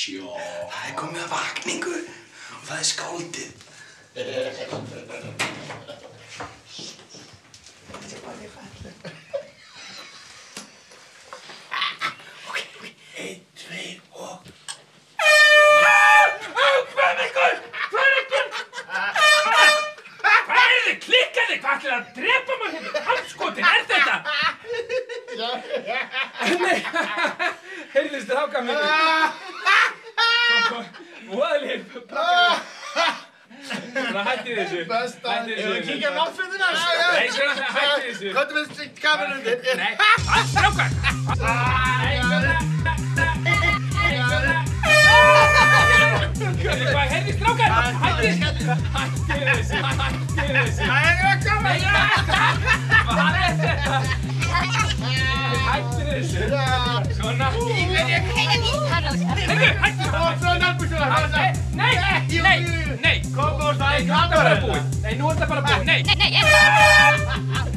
Sjó. Það komið að vakningu og það skáldið. Einn, tveir og... Guðmundur! Hvað er að gera? Hvað er þið? Klikkaði? Hvað ætlir að drepa mig hérna? Handskotin, er þetta? Nei, heyrðu strákar mínir. Voðalegir prakkarar. Hættið þessu. Besta. Hættið þessu. Kíkja náttfötuna. Nei, svona, hættið þessu. Komdu með kamerun undir. Nei, strákar. Nei, svona. Hvað, heyrðu strákar? Hættið þessu. Hættið þessu. Það er að koma. Hvað er þetta? Hættið þessu. Svona. Heyrðu, hættið. Og svo nálbúsuna. Nei. Kom og það er Nú er þetta bara búið. Nei, nú er þetta bara búið. Nei.